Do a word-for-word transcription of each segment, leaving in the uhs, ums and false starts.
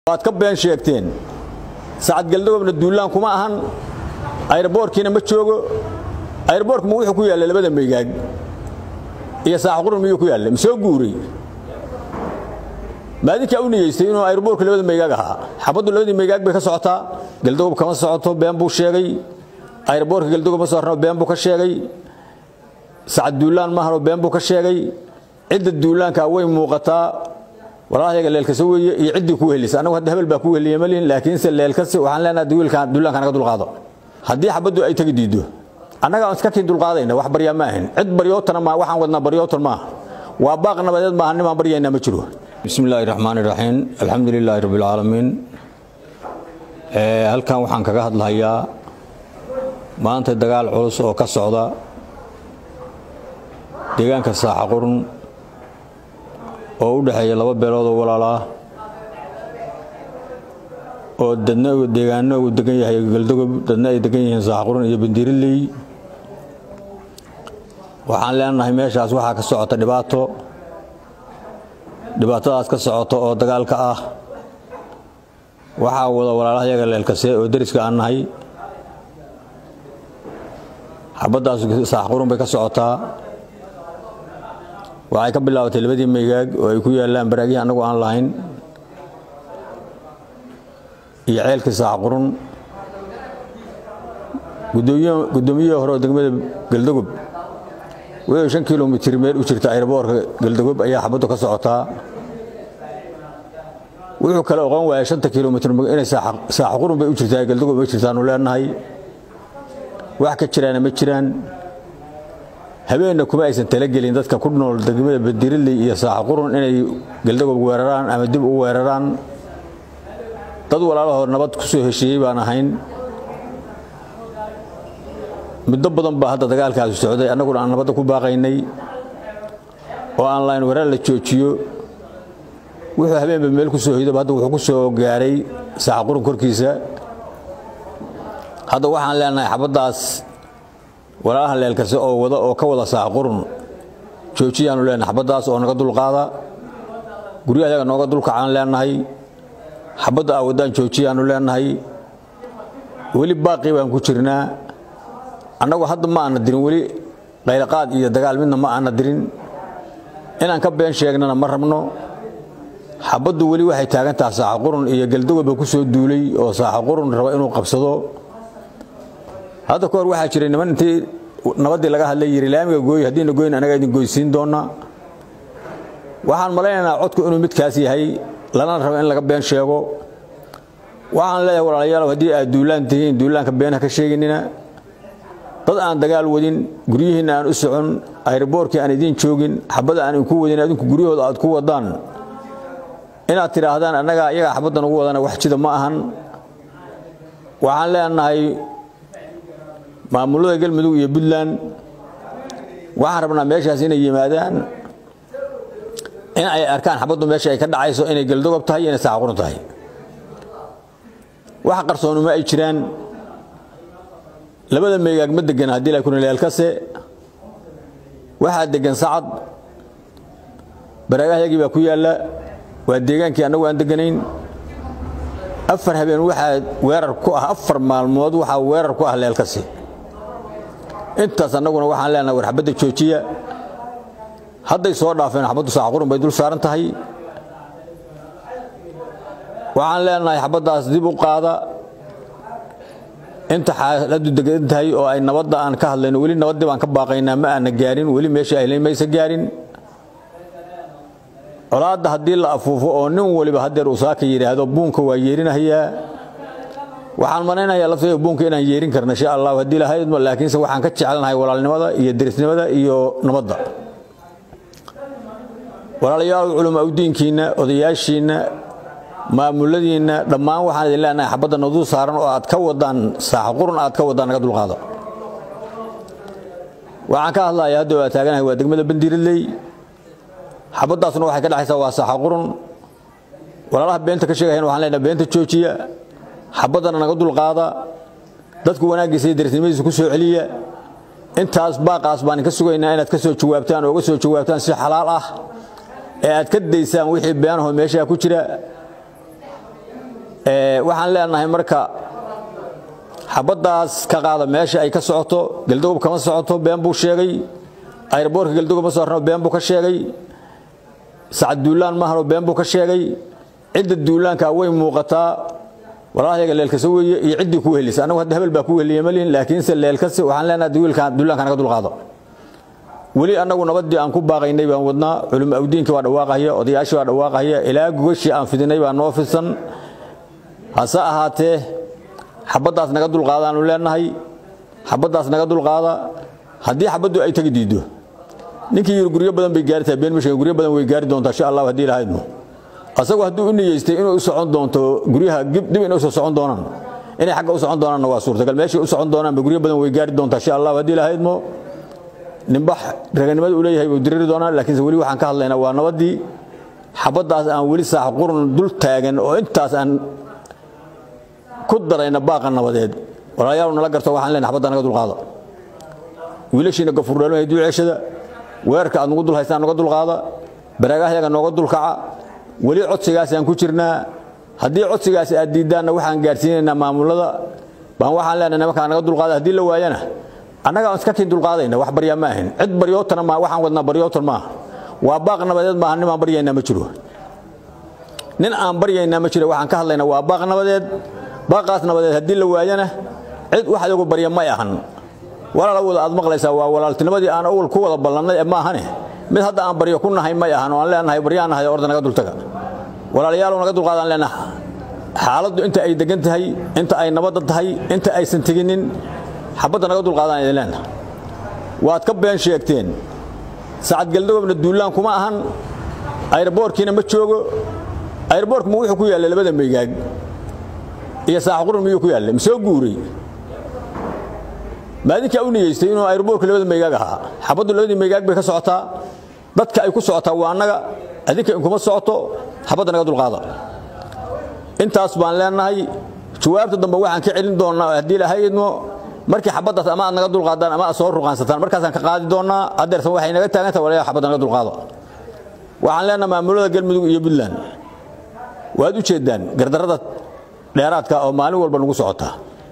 waad ka been sheegteen saacad galdoobna duulaan kuma ahan airportkiina ma joogo airportku ma wuxuu ku yaallay labada meegaag iyo saax qurun miyuu ku yaallay soo guuray maadinka uu niyeystay inuu airportka labada meegaag ahaa xabadu labada meegaag bay ka socotaa galdoob kama socoto been buu sheegay airportka galdoob ma soorno been buu ka sheegay saacad duulaan ma ahano been buu ka sheegay cid duulaanka way muuqataa والله leelka soo weeye iyo cidii ku helisay anagu hadda hebel baa ku heliyay malin laakiin se leelka si waxaan leenahay duulka duulaanka naga dul qaado hadii xabadu ay tagi diido anaga aan iska kin dul qaadayna wax bariya ma ahayn cid bariyootana ma waxaan wadnaa bariyootan ma waa baaq nabadeed ma ahan ma bariyayna ma jiro bismillaahir rahmaanir rahiim alxamdulillaahi rabbil caalamiin ee halkan waxaan kaga hadlayaa maanta dagaal culus oo ka socda deegaanka saax qurun oo u dhaxeeya laba beelood oo walaal ah oo dadna deegaano uu degan yahay galdogob dadna ay degan yihiin saax qurun iyo bandiirley waxaan leenahay meeshaas waxa ka socota dhibaato dhibaatadaas ka socota oo dagaalka ah waxa wada walaalahayaga leelkase oo dariska aan nahay xabadaas saax qurun bay ka socotaa waxay ka bilaabatay labadii meegaag oo ay ku yaalaan baraagii anagu aan lahayn iyo ceelka saax qurun gudoomiye gudoomiye hore degmada galdogob way shan kiiloomitir meel u jirta airportka galdogob ayaa xabadu ka socotaa wuxuu kala oqon waayay shan kiiloomitir inay saax qurun bay u jirtaa galdogob ay jirtaan u leenahay wax ka jiraan ma jiraan habeena kuma aysan tala gelin dadka ku nool degmada bandiirley iyo saax qurun inay galdogob weeraraan ama dib u weeraraan dad walaalahood nabad ku soo heshiiyay baan ahayn muddo badan baa hadda dagaalkaas socday anaguna aan nabad ku baaqaynay oo aan laan weerar la joojiyo wuxuu habeenba meel ku soo hido hadda wuxuu ku soo gaaray saax qurun korkiisa hadda waxaan leenahay xabadaas walaalaha leelkase oo wada oo ka wada saax qurun joojiyaan leenahay xabadaas oo naga dul qaada guriyaha naga dul kacaan leenahay xabada wadaan joojiyaan leenahay wali baaqi baan ku jirnaa anagu hadda ma aan dirin wali qaylaqaad iyo dagaal midna ma aan dirin inaan ka been sheegnana ma rabno xabadu wali waxay taagan tahay saax qurun iyo galdogob ku soo duulay oo saax qurun raba inuu qabsado هذا كور واحد شري نمان أنت نبضي لقاه اللي يريلام يقول هدين يقول أنا قاعد نقول سين دونا وحن ملانا عدك إنه متكاسي هاي لنا نرى إن لقى بين شيء وحن لا يقول على يلا هدي دولان تين دولان كبينها كشيء إننا طبعا دجال ودين جريه إن أنا أسعون أيربور كأنا دين شوقين حبذا أن يكون ودين أدين جريه هذا أتكون ودان إن أترى هذا أنا جا يا حبذا نقول أنا واحد كذا ما أهن وحن لا أن هاي maamulada galmudug iyo Puntland waxaan rabnaa meeshaas inay yimaadaan in ay arkaan xabadu meesha ay ka dhacayso inay galdogob tahay inay saax qurun tahay wax qarsoon ma ay jiraan labada meegaag ma degan hadii la kuna leelkase waxa degan sacad baraagahayagii baa ku yaala waa deegaankii anagu aan deganayn afar habeen waxa weerar ku ah afar maalmood waxa weerar ku ah leelkase intaas anaguna waxaan leenahay war xabada joojiya hadday soo dhaafeen xabadu saax qurun bay dul saaran tahay waxaan leenahay xabadaas dib u qaada inta xaaladu degan tahay oo ay nabadda aan ka hadlayno wali nabadda baan ka baaqaynaa ma aan gaarin wali meesha ay leemaysa gaarin colaada hadii la afuufo oo nin waliba hadeer uu saaka yiraahdo buunka waa yeerinayaa waxaan manaynayaa lafteeyo buunka inaan yeerin karno insha Allah hadii la haydo laakiin se waxaan ka jecelnahay walaalnimada iyo dirisnimada iyo nabadda walaalayaal culumada diinkiina odayaashiina maamuladiina dhammaan waxaan idin leenahay xabada nadu saaran oo aad ka wadaan saax qurun aad ka wadaan naga dul qaado waxaan ka hadlayaa hadda waa taaganahay waa degmada bandiirley xabadaasna waxay ka dhaxaysaa waa saax qurun walaalaha beenta ka sheegayeen waxaan leenahay beenta joojiya xabadana naga dul qaada dadku wanaagiisa dirisnimadiisa ku soo celiya intaas baaqaas baan ka sugaynaa inaad ka soo jawaabtaan oo uga soo jawaabtaan si xalaal ah ee aad ka daysaan wixii beenaho meesha ku jira ee waxaan leenahay marka xabadaas ka qaada meesha ay ka socoto galdogob kama socoto been buu sheegay airborka galdogob ma soo rano been buu ka sheegay sacad duulaan ma haro been buu ka sheegay cid duulaanka way muuqataa walaahiga leelkasa weeye iyo cid ku helisay anagu hadda hebel baa ku heliyay malin laakiin se leelkasa waxaan leenahay duulkaan duulaanka naga dul qaado wali anagu nabadii aan ku baaqaynay baan wadnaa culimo awdiinka waa dhawaaqaya odayaasha waa dhawaaqaya ilaa gogashi aan fidinay baan noo fidsan hasa ahaatee xabadaas naga dul qaadaan u leenahay xabadaas naga dul qaada hadii xabadu ay tagi diido ninkii guriyo badan bay gaartaa been mashiin guriyo badan way gaari doontaa insha Allah hadii ilaahayno asagoo haduu u niyeystay inuu u socon doonto guriyaha dib inuu soo socon doonaan inay xagga u socon doonaan waa suurtagal meeshii u socon doonaan guriyo badan way gaari doontaa insha Allah hadii ilaahayno nimbax raganimada u leeyahay uu diriri doonaa laakiin wali waxaan ka hadlaynaa waa nabadii xabadaas aan wali saax qurun dul taagan oo intaas aan ku darayna baaqa nabadeed walaalayaal nala garto waxaan leenahay xabada naga dul qaado wiilashiina gafurreelo ay duuceeshada weerka aad nagu dul haystaan naga dul qaada baraagahayaga nooga dul kaca wali codsigaas aan ku jirnaa hadii codsigaas aad diidaana waxaan gaarsiinaynaa maamulada baan waxaan leenahay nimanka naga dul qaada hadii la waayana annaga aan iska kin dul qaadayna wax bariya ma ahayn cid bariyootana ma waxaan wadnaa bariyootan ma waa baaq nabadeed ma ahan bariyayna ma jiro nin aan bariyayna ma jiro waxaan ka hadlaynaa waa baaq nabadeed baaqaas nabadeed hadii la waayana cid wax lagu bariya ma ahan walaal wada aad maqlaysaa waa walaaltinimadii aan awal ku wada ballanay ma ahane mid hadda aan bariyo ku nahay ma ahan oo aan leenahay bariyanahay orda naga dul taga walaalayaal naga dul qaadan leenahay xaaladdu inta ay degan tahay inta ay nabad tahay inta ay san tiginin xabada naga dul qaadan idin leenahay waad ka been sheegteen sacad galdogobna duulaan kuma ahan airborkiina ma joogo airborku ma wuxuu ku yaalay labada meegaag iyo saax qurun miyuu ku yaalay soo guuray maadinka uu niyeystay inuu airborku labada meegaag ahaa xabadu labada meegaag bay ka socotaa dadka ay ku socotaa waa anaga adinka in kuma socoto xabada naga dul qaada intaas baan leenahay jawaabta dambe waxaan ka celin doonaa hadii la hay'admo markii xabadaas ama naga dul qaadaan ama soo ruqaansataan markaas aan ka qaadi doonaa adeersan waxay naga taagantaa walaal xabada naga dul qaado waxaan leenahay maamulada galmudug iyo Puntland waad u jeedaan gardarada dheeraadka oo maalin walba nagu socota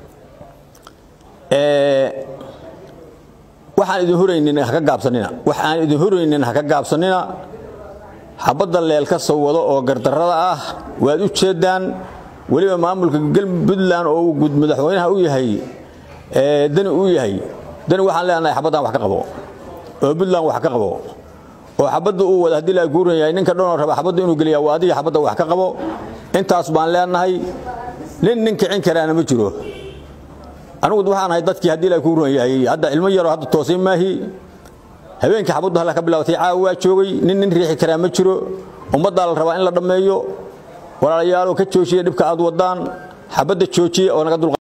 ee waxaan idin horeynin ha ka gaabsanina waxaan idin horeynin ha ka gaabsanina xabada leelka soo wado oo gardarada ah waad u jeedaan waliba maamulka Puntland oo uu gud madaxweynaha u yahay ee dan uu yahay dan waxaan leenahay xabadan wax ka qabo oo Puntland wax ka qabo oo xabadu uu wada hadii la guuran yahay ninka dhoon raba xabadu inuu galiyo waa adiga xabada wax ka qabo intaas baan leenahay nin ninka cin karaana ma jiro anigu waxaan ahay dadkii hadii la guuran yahay hadda ilmo yar hadda toosin maahi habeenkii xabadu hala ka bilaawtay caawa joogay nin nin riixi karaa ma jiro ummadda la raba in la dhameeyo walaalayaal ka joojiye dibka aad wadaan xabada joojiye oo naga dul